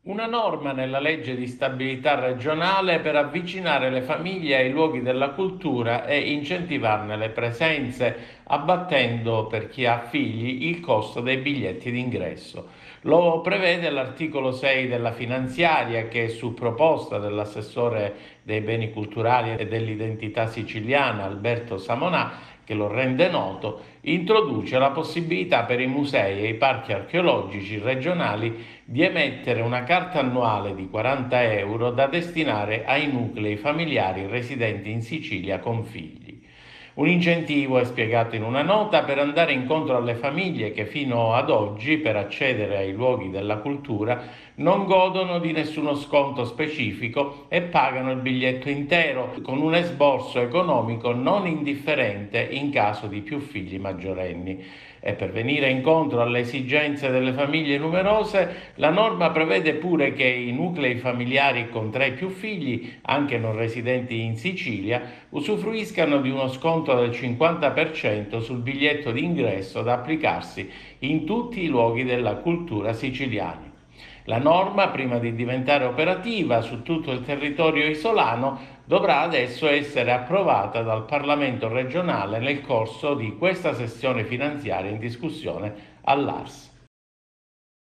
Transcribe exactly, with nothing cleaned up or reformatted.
Una norma nella legge di stabilità regionale per avvicinare le famiglie ai luoghi della cultura e incentivarne le presenze, abbattendo per chi ha figli il costo dei biglietti d'ingresso. Lo prevede l'articolo sei della finanziaria che, su proposta dell'assessore dei beni culturali e dell'identità siciliana Alberto Samonà, che lo rende noto, introduce la possibilità per i musei e i parchi archeologici regionali di emettere una carta annuale di quaranta euro da destinare ai nuclei familiari residenti in Sicilia con figli. Un incentivo è spiegato in una nota per andare incontro alle famiglie che fino ad oggi, per accedere ai luoghi della cultura, non godono di nessuno sconto specifico e pagano il biglietto intero, con un esborso economico non indifferente in caso di più figli maggiorenni. E per venire incontro alle esigenze delle famiglie numerose, la norma prevede pure che i nuclei familiari con tre o più figli, anche non residenti in Sicilia, usufruiscano di uno sconto del cinquanta per cento sul biglietto d'ingresso da applicarsi in tutti i luoghi della cultura siciliani. La norma, prima di diventare operativa su tutto il territorio isolano, dovrà adesso essere approvata dal Parlamento regionale nel corso di questa sessione finanziaria in discussione all'A R S.